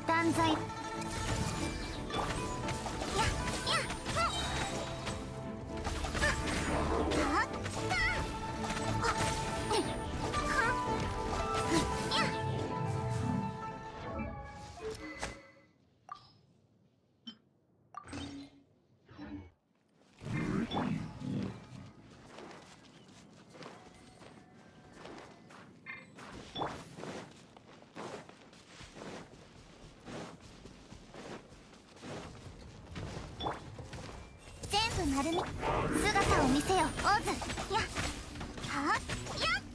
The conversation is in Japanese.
断罪。全部丸み姿を見せよオズ。やっはっやっ